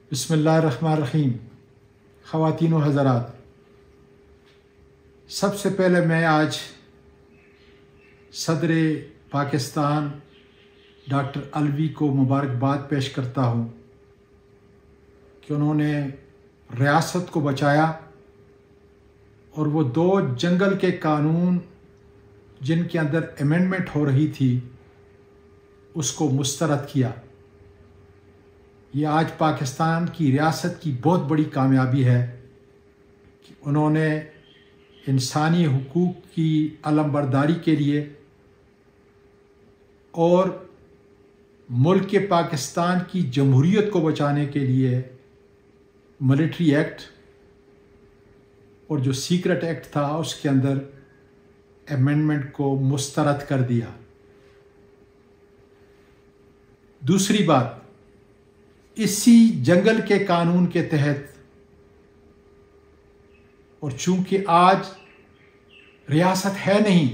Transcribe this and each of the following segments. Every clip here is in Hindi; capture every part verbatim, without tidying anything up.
बिस्मिल्लाहिर्रहमानिर्रहीम। ख़वातीन व हज़रात, सबसे पहले मैं आज सदर पाकिस्तान डॉक्टर अलवी को मुबारकबाद पेश करता हूँ कि उन्होंने रियासत को बचाया और वो दो जंगल के कानून जिनके अंदर अमेंडमेंट हो रही थी उसको मुस्तरद किया। ये आज पाकिस्तान की रियासत की बहुत बड़ी कामयाबी है कि उन्होंने इंसानी हुकूक की अलमबरदारी के लिए और मुल्क के पाकिस्तान की जमहूरियत को बचाने के लिए मिलिट्री एक्ट और जो सीक्रेट एक्ट था उसके अंदर अमेंडमेंट को मुस्तरद कर दिया। दूसरी बात, इसी जंगल के कानून के तहत और चूंकि आज रियासत है नहीं,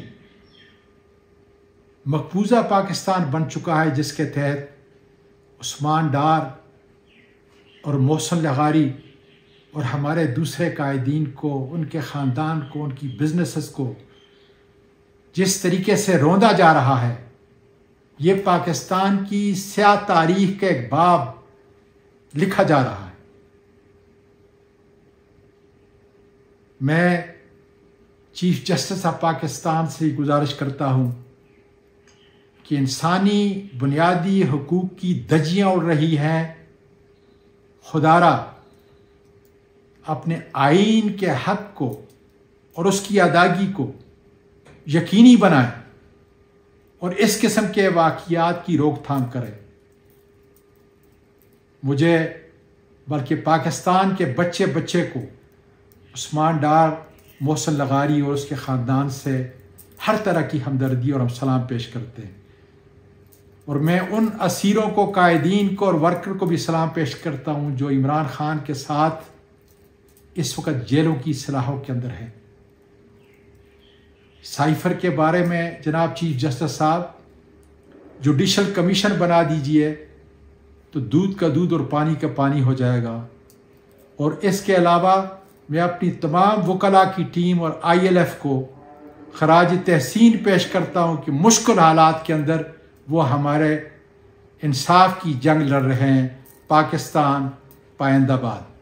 मकबूजा पाकिस्तान बन चुका है जिसके तहत उस्मान डार और मोहसिन लगारी और हमारे दूसरे कायदीन को, उनके ख़ानदान को, उनकी बिजनेसेस को जिस तरीके से रौंदा जा रहा है, ये पाकिस्तान की स्याह तारीख का एक बाब लिखा जा रहा है। मैं चीफ जस्टिस ऑफ पाकिस्तान से गुजारिश करता हूं कि इंसानी बुनियादी हुकूक की धज्जियां उड़ रही हैं, खुदारा अपने आईन के हक को और उसकी अदायगी को यकीनी बनाए और इस किस्म के वाक़ियात की रोकथाम करें। मुझे बल्कि पाकिस्तान के बच्चे बच्चे को उस्मान डार, मोहसिन लगारी और उसके ख़ानदान से हर तरह की हमदर्दी और हम सलाम पेश करते हैं। और मैं उन असीरों को, कायदीन को और वर्कर को भी सलाम पेश करता हूँ जो इमरान खान के साथ इस वक्त जेलों की सलाहों के अंदर है। साइफर के बारे में जनाब चीफ जस्टिस साहब जुडिशल कमीशन बना दीजिए तो दूध का दूध और पानी का पानी हो जाएगा। और इसके अलावा मैं अपनी तमाम वकला की टीम और आई एल एफ को खराज तहसीन पेश करता हूँ कि मुश्किल हालात के अंदर वो हमारे इंसाफ की जंग लड़ रहे हैं। पाकिस्तान पाइंदाबाद।